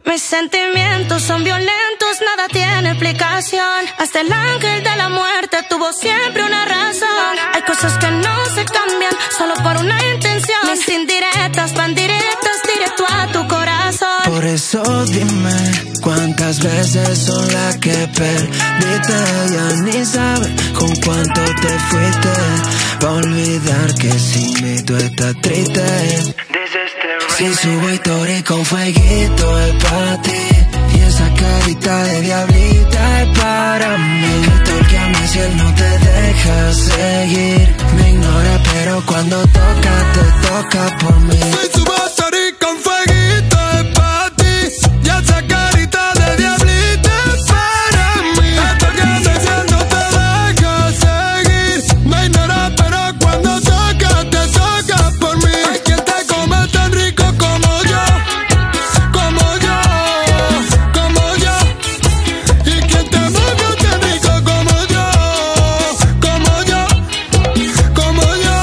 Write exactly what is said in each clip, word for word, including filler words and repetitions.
Mis sentimientos son violentos, nada tiene explicación. Hasta el ángel de la muerte tuvo siempre una razón. Hay cosas que no se cambian solo por una intención. Mis indirectas van directas directo a tu corazón. Por eso dime cuántas veces son las que perdiste. Ya ni sabes con cuánto te fuiste. Pa' olvidar que sin mí tú estás triste. Si subo historia con fueguito es para ti. Y esa carita de diablita es para mí. Tórquame si él no te deja seguir. Me ignora pero cuando toca te toca por mí. Si subo historia con fueguito es para ti. Y esa carita de diablita es para mí. Tórquame si él no te deja seguir. Me ignora pero cuando toca te toca por mí. Hay quien te come tan rico como yo, como yo, como yo. Y quien te mueve tan rico como yo, como yo, como yo.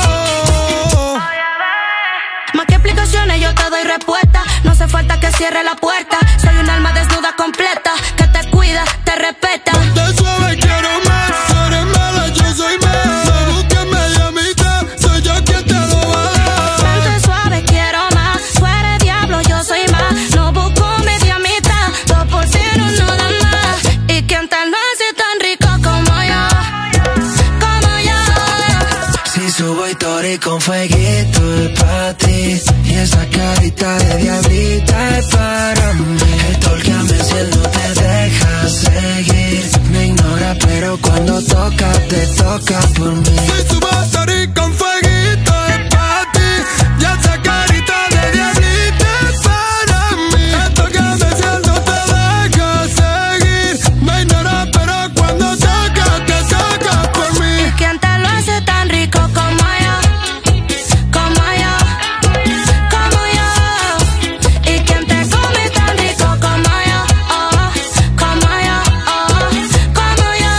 Más que explicaciones yo te doy respuesta. No hace falta que cierre la puerta. Soy un alma desnuda completa que te cuida, te respeta. Te suave quiero más. Tú eres mala, yo soy más. No busques media mitad. Soy yo quien te lo va a dar. Vente suave, quiero más. Tú eres diablo, yo soy más. No busco media mitad. Dos por cero no dan más. Y quien tal lo hace tan rico como yo, como yo. Si subo historia con fueguito es para ti. Y esa carita de diablita es para mí. Tórquame si él no te deja seguir. Me ignora pero cuando toca te toca por mí. Si subo historia con fueguito es para ti. Y esa carita de diablita es para mí. Tórquame si él no te deja seguir. Me ignora pero cuando toca te toca por mí. Y quien te lo hace tan rico como yo, como yo, como yo. Y quien te come tan rico como yo, oh, como yo, oh, como yo.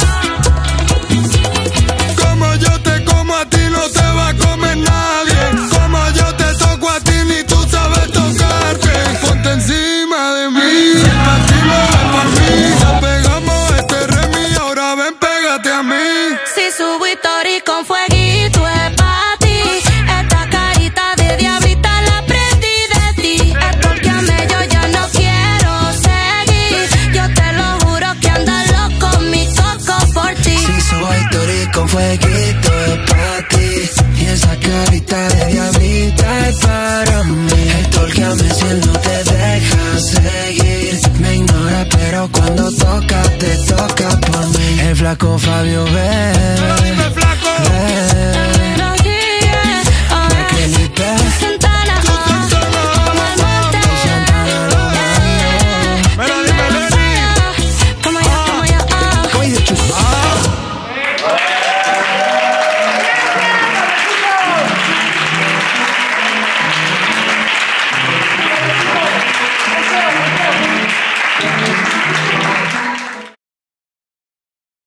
Como yo te como a ti no te va a comer nadie. Como yo te toco a ti ni tú sabes tocarte. Ponte encima de mí, pa' ti lo ven por mí. Ya pegamos este remi, ahora ven pégate a mí. Si subo historia con fueguito es pa' ti. Esta carita de diablita la aprendí de ti. Estórquame, yo ya no quiero seguir. Yo te lo juro que anda loco mi coco por ti. Si subo historia con fueguito es para ti. Y esa carita de diablita es para mí. Tórquame si él no te deja seguir. Me ignora pero cuando toca te toca por mí. El flaco Fabio ve